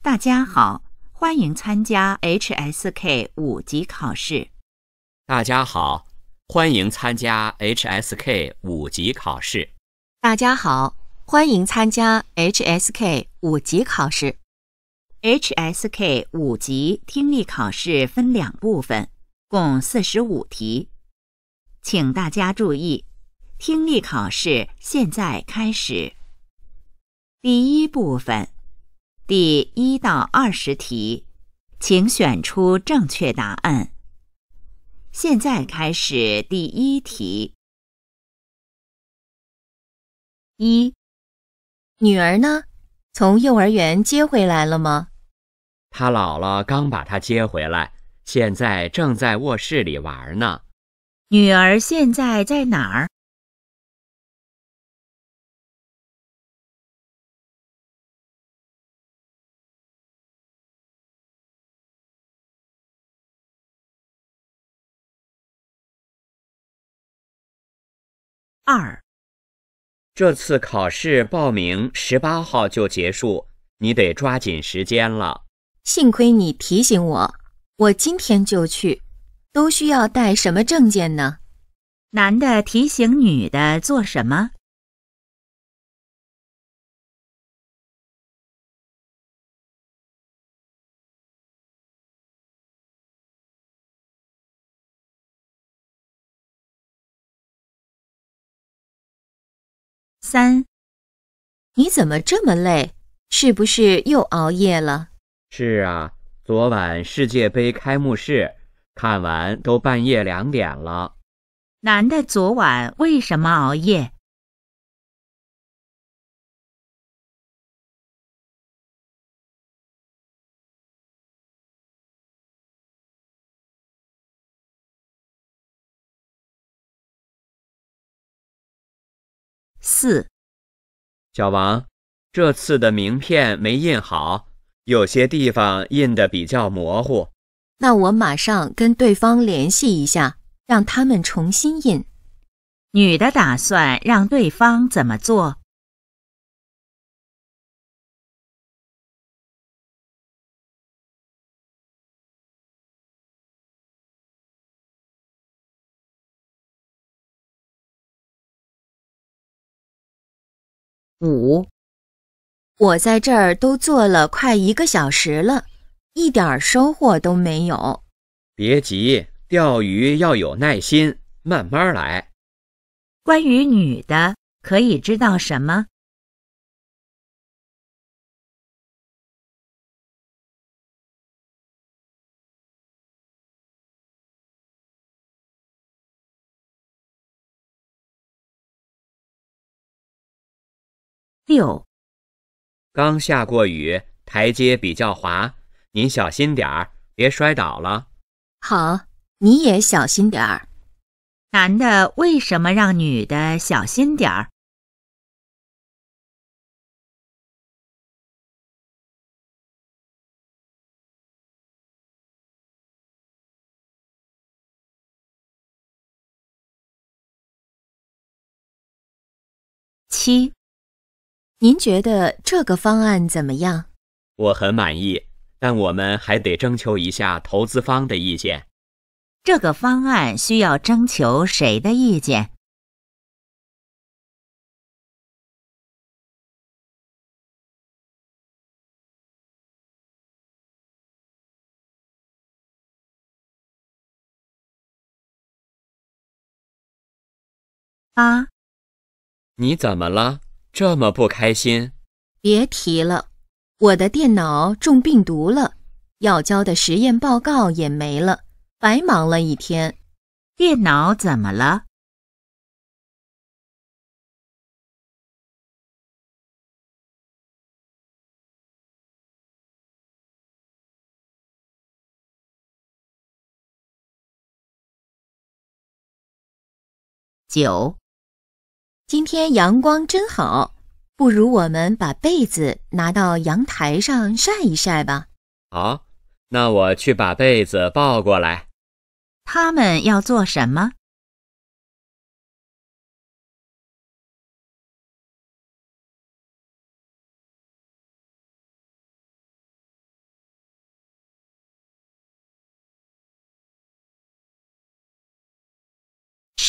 大家好，欢迎参加 HSK 5级考试。 大家好，欢迎参加 HSK 5级考试。 大家好，欢迎参加 HSK 5级考试。 HSK 5级听力考试分2部分，共45题。请大家注意，听力考试现在开始。第1部分，第1到20题，请选出正确答案。现在开始第1题。 1. 女儿呢？从幼儿园接回来了吗？ 他姥姥刚把他接回来，现在正在卧室里玩呢。 女儿现在在哪儿？2. 这次考试报名18号就结束，你得抓紧时间了。 幸亏你提醒我，我今天就去。都需要带什么证件呢？ 男的提醒女的做什么？3. 你怎么这么累？是不是又熬夜了？ 是啊，昨晚世界杯开幕式看完都半夜2点了。 男的昨晚为什么熬夜？4. 小王，这次的名片没印好，有些地方印得比较模糊。 那我马上跟对方联系一下，让他们重新印。 女的打算让对方怎么做？5. 我在这儿都坐了快1个小时了，一点收获都没有。 别急，钓鱼要有耐心，慢慢来。 关于女的，可以知道什么？6. 刚下过雨，台阶比较滑，您小心点儿，别摔倒了。 好，你也小心点儿。 男的为什么让女的小心点儿？7. 您觉得这个方案怎么样？ 我很满意，但我们还得征求一下投资方的意见。 这个方案需要征求谁的意见？8. 你怎么了？这么不开心？ 别提了，我的电脑中病毒了，要交的实验报告也没了，白忙了一天。 电脑怎么了？9. 今天阳光真好，不如我们把被子拿到阳台上晒一晒吧。 好，那我去把被子抱过来。 他们要做什么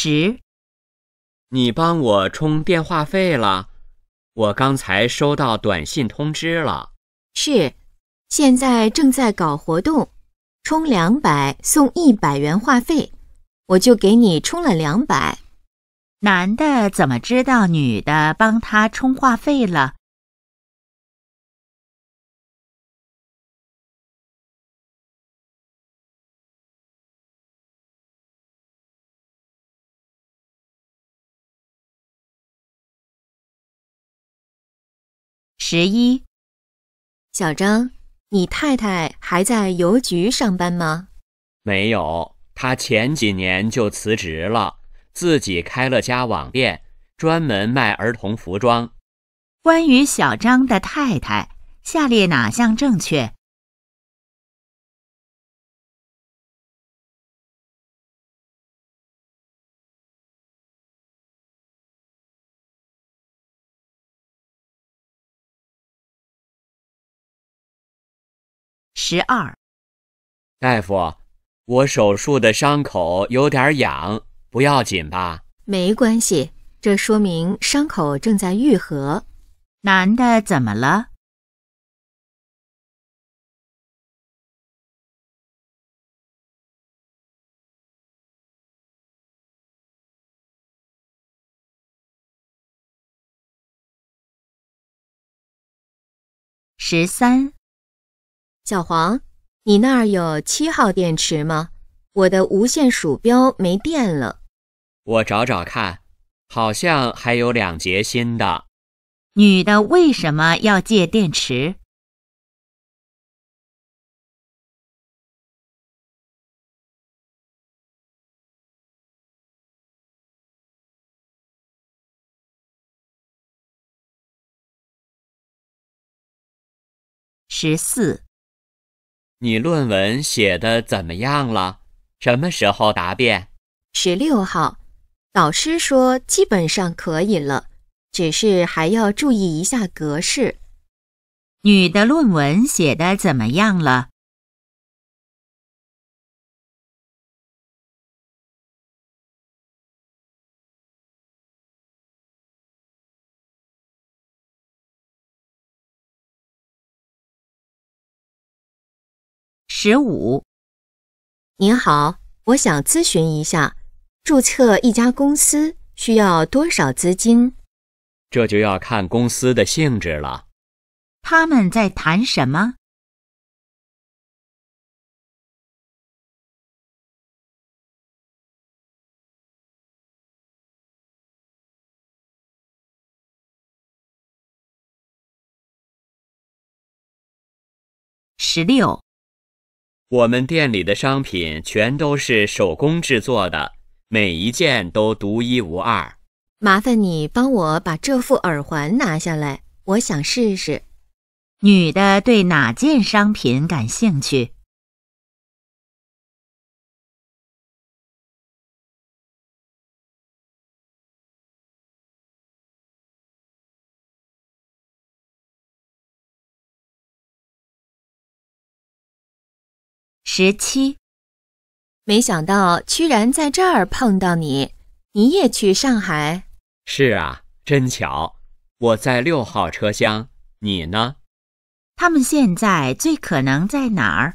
10、 你帮我充电话费了？我刚才收到短信通知了。 是，现在正在搞活动，充200送100元话费，我就给你充了200。 男的怎么知道女的帮他充话费了？11、 小张，你太太还在邮局上班吗？ 没有，她前几年就辞职了，自己开了家网店，专门卖儿童服装。 关于小张的太太，下列哪项正确？12、 大夫，我手术的伤口有点痒，不要紧吧？ 没关系，这说明伤口正在愈合。 男的怎么了？13、 小黄，你那儿有7号电池吗？我的无线鼠标没电了。 我找找看，好像还有2节新的。 女的为什么要借电池？14、 你论文写得怎么样了？什么时候答辩 16号，导师说基本上可以了，只是还要注意一下格式。 女的论文写得怎么样了？15、 您好，我想咨询一下，注册一家公司需要多少资金？ 这就要看公司的性质了。 他们在谈什么？16、 我们店里的商品全都是手工制作的，每一件都独一无二。 麻烦你帮我把这副耳环拿下来，我想试试。 女的对哪件商品感兴趣？17、 没想到居然在这儿碰到你，你也去上海？ 是啊，真巧。我在6号车厢，你呢？ 他们现在最可能在哪儿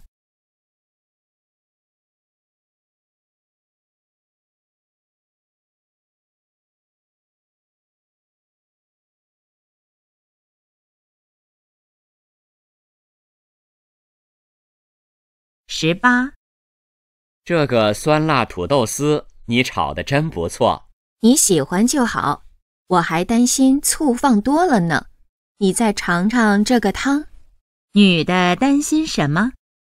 ？18、 这个酸辣土豆丝你炒得真不错。 你喜欢就好，我还担心醋放多了呢。你再尝尝这个汤。 女的担心什么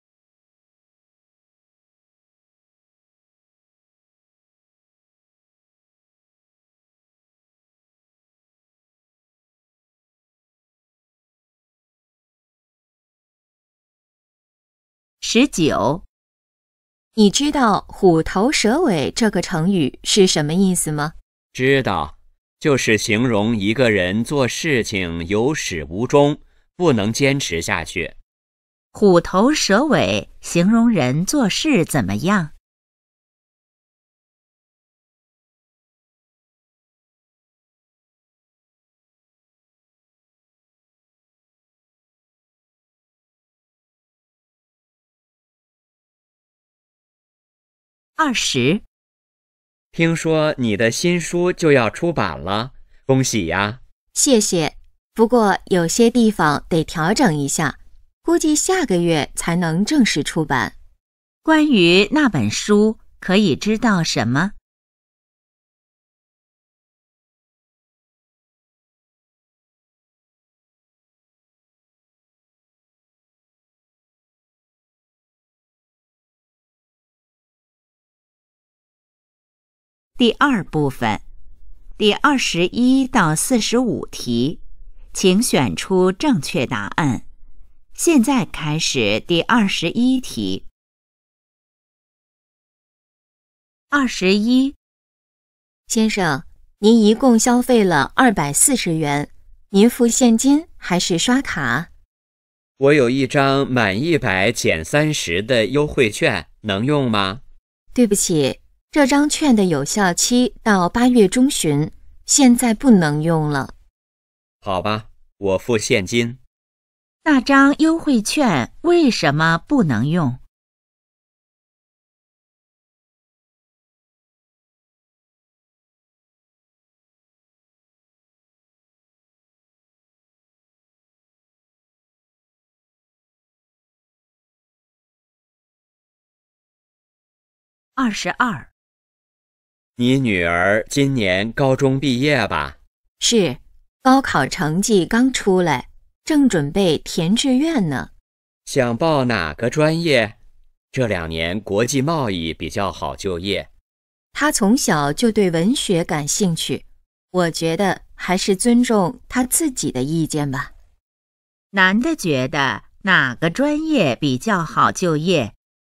？19、 你知道虎头蛇尾这个成语是什么意思吗？ 知道，就是形容一个人做事情有始无终，不能坚持下去。 虎头蛇尾形容人做事怎么样 20。 听说你的新书就要出版了，恭喜呀！ 谢谢，不过有些地方得调整一下，估计下个月才能正式出版。 关于那本书，可以知道什么？第二部分，第21到45题，请选出正确答案。现在开始第21题。21， 先生，您一共消费了240元，您付现金还是刷卡？ 我有一张满100减30的优惠券，能用吗？ 对不起，这张券的有效期到8月中旬，现在不能用了。 好吧，我付现金。 那张优惠券为什么不能用？22， 你女儿今年高中毕业吧？ 是，高考成绩刚出来，正准备填志愿呢。 想报哪个专业？这2年国际贸易比较好就业。 她从小就对文学感兴趣，我觉得还是尊重她自己的意见吧。 男的觉得哪个专业比较好就业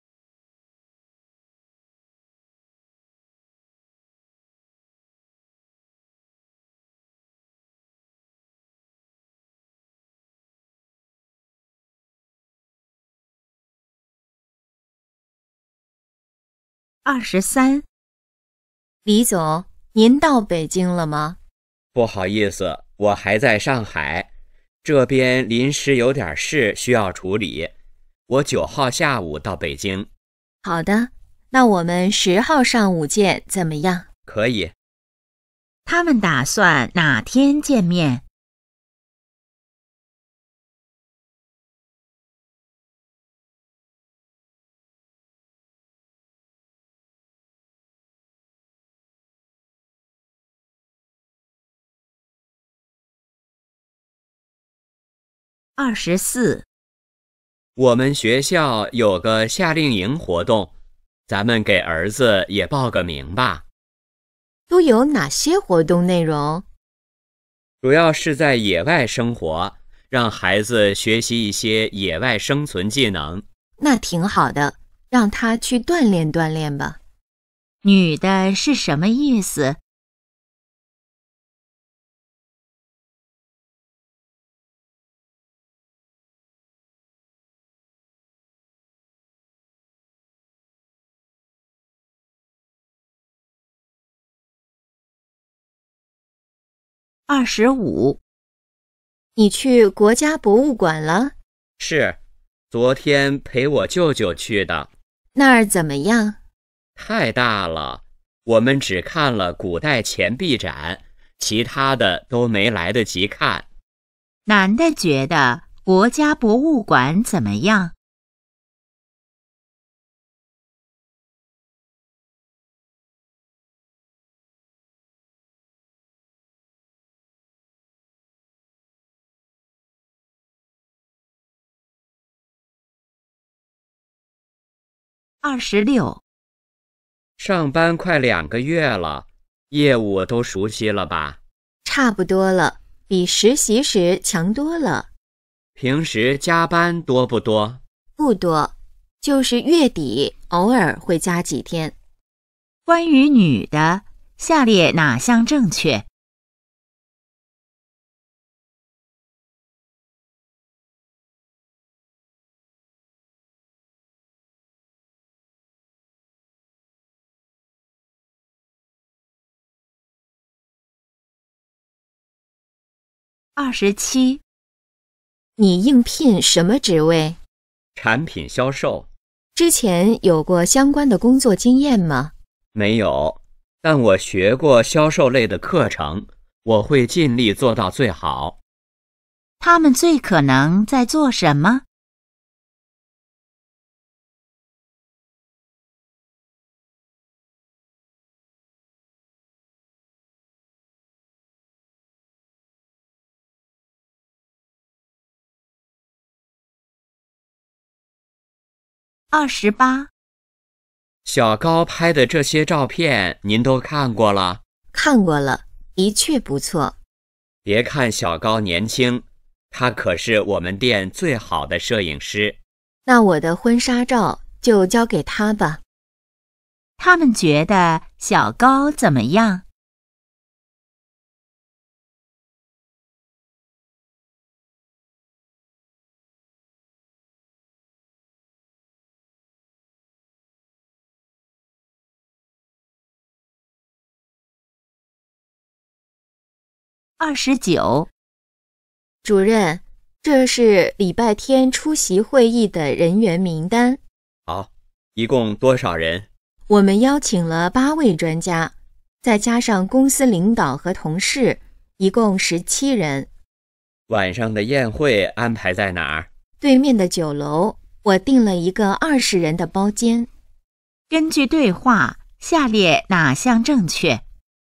？23， 李总，您到北京了吗？ 不好意思，我还在上海，这边临时有点事需要处理。我9号下午到北京。 好的，那我们10号上午见，怎么样？ 可以。 他们打算哪天见面？24， 我们学校有个夏令营活动，咱们给儿子也报个名吧。 都有哪些活动内容？ 主要是在野外生活，让孩子学习一些野外生存技能。 那挺好的，让他去锻炼锻炼吧。 女的是什么意思？25， 你去国家博物馆了？ 是，昨天陪我舅舅去的。 那儿怎么样？ 太大了，我们只看了古代钱币展，其他的都没来得及看。 男的觉得国家博物馆怎么样？26， 上班快2个月了，业务都熟悉了吧？ 差不多了，比实习时强多了。 平时加班多不多？ 不多，就是月底偶尔会加几天。 关于女的，下列哪项正确？27， 你应聘什么职位？ 产品销售。 之前有过相关的工作经验吗？ 没有，但我学过销售类的课程，我会尽力做到最好。 他们最可能在做什么？28。 小高拍的这些照片您都看过了？ 看过了，的确不错。 别看小高年轻，他可是我们店最好的摄影师。 那我的婚纱照就交给他吧。 他们觉得小高怎么样？29。 主任，这是礼拜天出席会议的人员名单。 好，一共多少人？ 我们邀请了8位专家，再加上公司领导和同事，一共17人。 晚上的宴会安排在哪儿？ 对面的酒楼，我订了一个20人的包间。 根据对话，下列哪项正确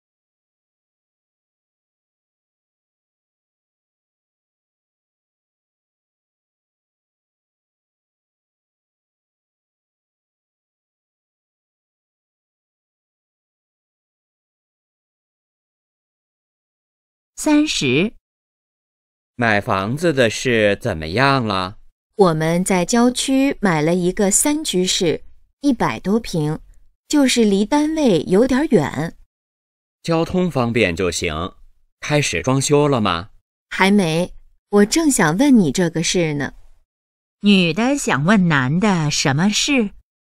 ？30。 买房子的事怎么样了？ 我们在郊区买了一个3居室，100多平，就是离单位有点远。 交通方便就行。开始装修了吗？ 还没，我正想问你这个事呢。 女的想问男的什么事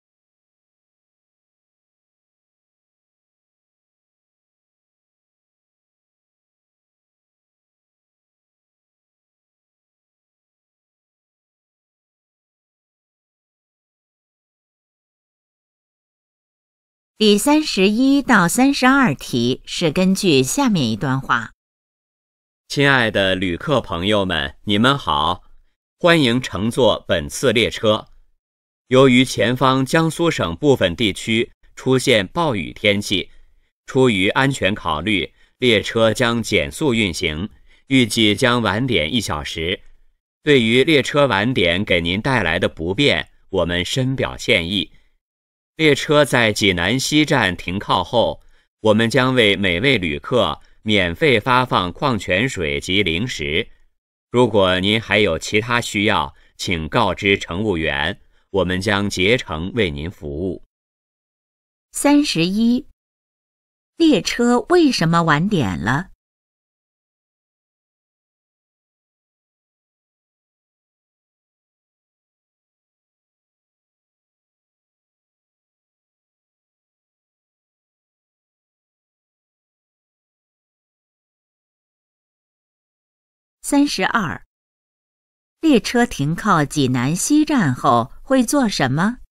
？第31到32题是根据下面一段话。 亲爱的旅客朋友们，你们好，欢迎乘坐本次列车。由于前方江苏省部分地区出现暴雨天气，出于安全考虑，列车将减速运行，预计将晚点1小时。对于列车晚点给您带来的不便，我们深表歉意。列车在济南西站停靠后，我们将为每位旅客免费发放矿泉水及零食。如果您还有其他需要，请告知乘务员，我们将竭诚为您服务。 31。列车为什么晚点了？32。列车停靠济南西站后会做什么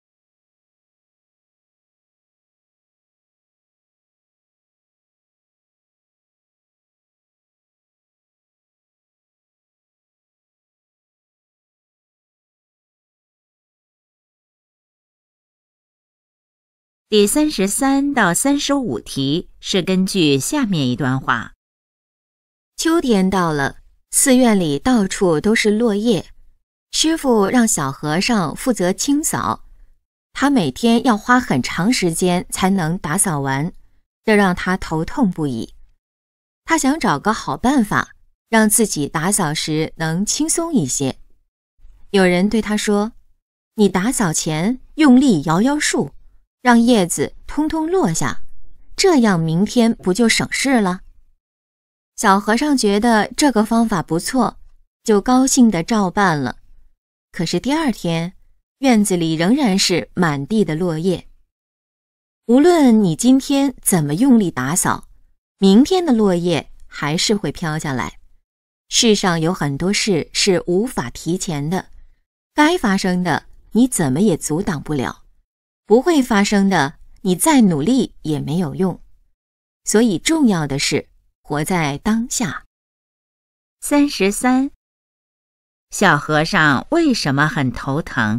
第33到35题是根据下面一段话。 秋天到了，寺院里到处都是落叶。师傅让小和尚负责清扫，他每天要花很长时间才能打扫完，这让他头痛不已。他想找个好办法，让自己打扫时能轻松一些。有人对他说：“你打扫前用力摇摇树，让叶子通通落下，这样明天不就省事了？”小和尚觉得这个方法不错，就高兴地照办了。可是第2天，院子里仍然是满地的落叶。无论你今天怎么用力打扫，明天的落叶还是会飘下来。世上有很多事是无法提前的，该发生的你怎么也阻挡不了；不会发生的，你再努力也没有用。所以重要的是活在当下。 33. 小和尚为什么很头疼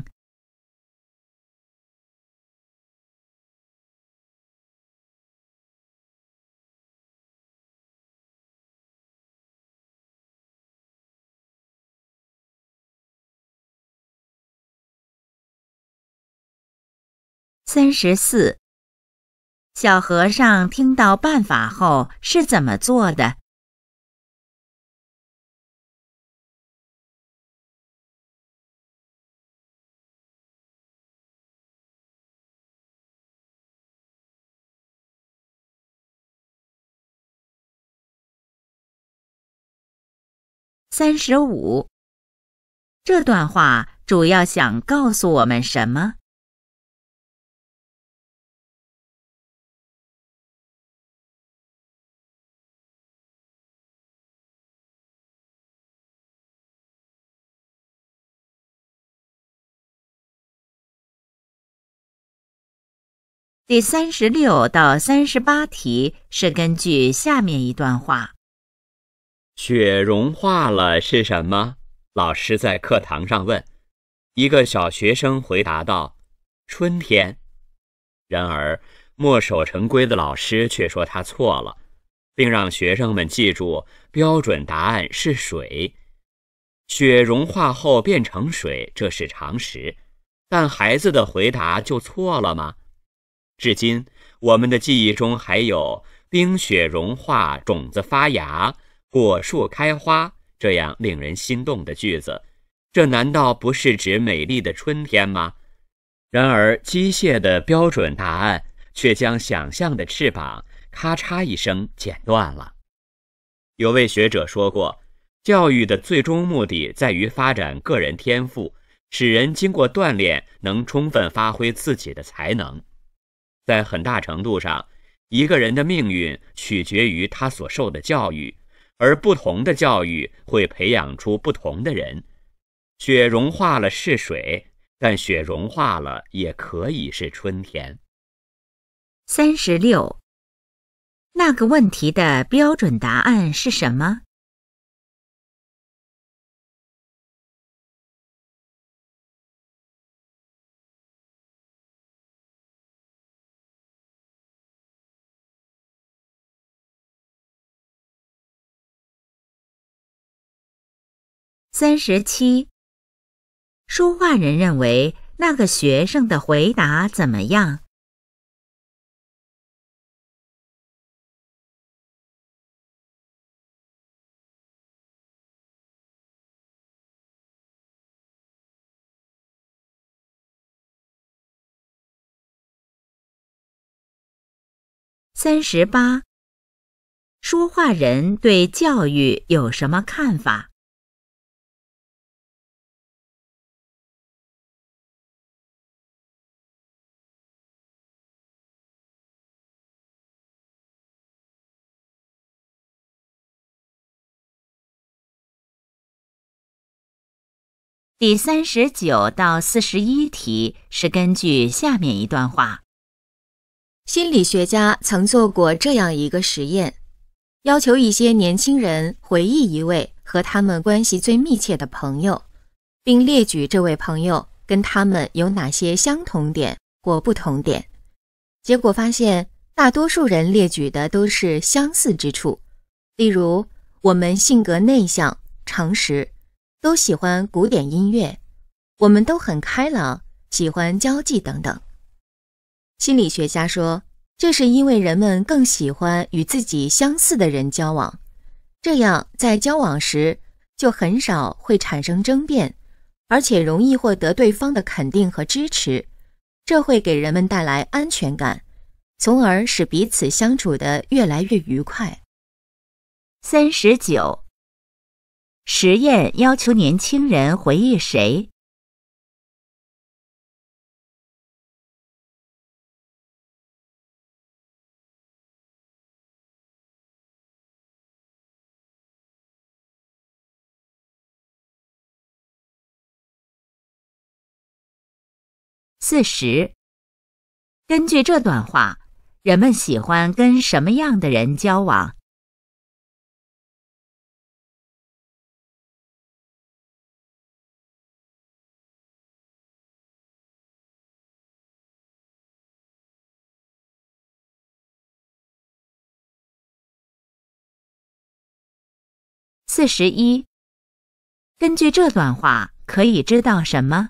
？34. 小和尚听到办法后是怎么做的？35. 这段话主要想告诉我们什么第36到38题是根据下面一段话。 雪融化了是什么？老师在课堂上问。一个小学生回答道：春天。然而，墨守成规的老师却说他错了，并让学生们记住标准答案是水。雪融化后变成水，这是常识，但孩子的回答就错了吗？至今，我们的记忆中还有冰雪融化，种子发芽，果树开花这样令人心动的句子，这难道不是指美丽的春天吗？然而，机械的标准答案却将想象的翅膀咔嚓一声剪断了。有位学者说过，教育的最终目的在于发展个人天赋，使人经过锻炼能充分发挥自己的才能。在很大程度上，一个人的命运取决于他所受的教育，而不同的教育会培养出不同的人。雪融化了是水，但雪融化了也可以是春天。 36. 那个问题的标准答案是什么？37. 说话人认为那个学生的回答怎么样？38. 说话人对教育有什么看法第39到41题是根据下面一段话。 心理学家曾做过这样一个实验，要求一些年轻人回忆一位和他们关系最密切的朋友，并列举这位朋友跟他们有哪些相同点或不同点。结果发现，大多数人列举的都是相似之处，例如我们性格内向、诚实，都喜欢古典音乐，我们都很开朗，喜欢交际等等。心理学家说，这是因为人们更喜欢与自己相似的人交往，这样在交往时就很少会产生争辩，而且容易获得对方的肯定和支持，这会给人们带来安全感，从而使彼此相处得越来越愉快。 39. 实验要求年轻人回忆谁 40。根据这段话，人们喜欢跟什么样的人交往？41。根据这段话，可以知道什么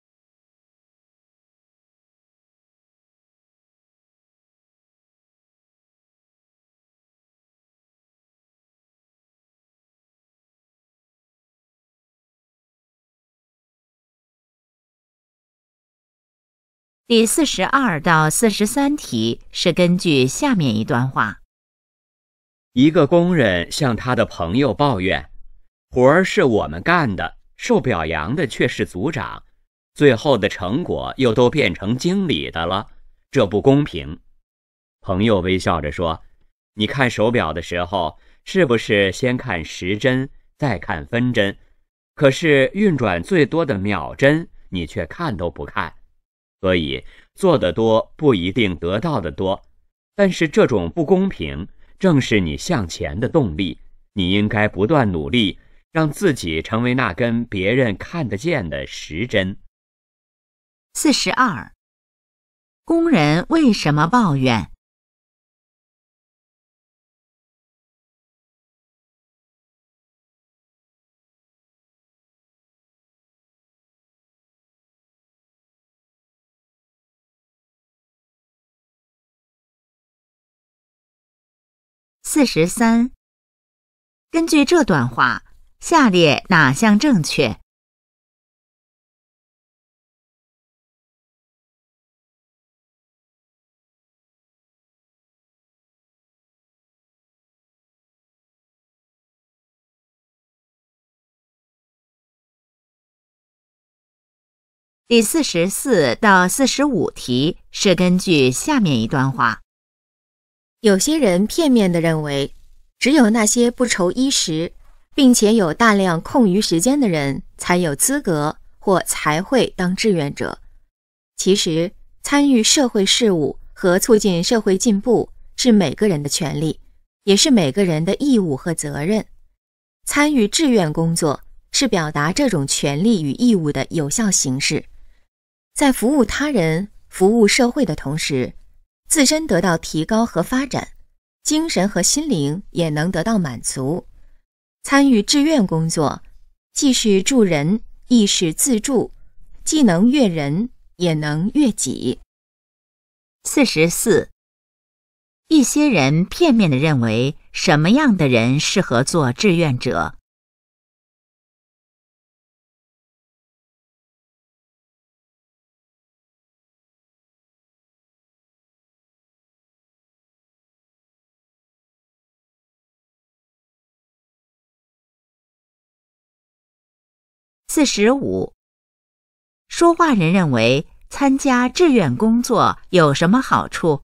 ？第42到43题是根据下面一段话。 一个工人向他的朋友抱怨，活儿是我们干的，受表扬的却是组长，最后的成果又都变成经理的了，这不公平。朋友微笑着说，你看手表的时候，是不是先看时针，再看分针？可是运转最多的秒针，你却看都不看。所以做得多不一定得到的多，但是这种不公平正是你向前的动力，你应该不断努力，让自己成为那根别人看得见的时针。 42。工人为什么抱怨？43。根据这段话，下列哪项正确第44到45题是根据下面一段话。 有些人片面地认为，只有那些不愁衣食，并且有大量空余时间的人才有资格或才会当志愿者。其实，参与社会事务和促进社会进步是每个人的权利，也是每个人的义务和责任。参与志愿工作是表达这种权利与义务的有效形式。在服务他人、服务社会的同时，自身得到提高和发展，精神和心灵也能得到满足。参与志愿工作，既是助人，亦是自助，既能悦人，也能悦己。 44。一些人片面地认为什么样的人适合做志愿者？45。说话人认为参加志愿工作有什么好处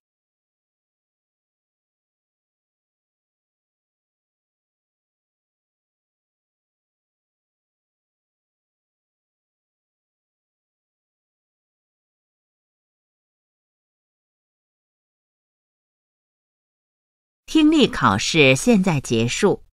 听力考试现在结束。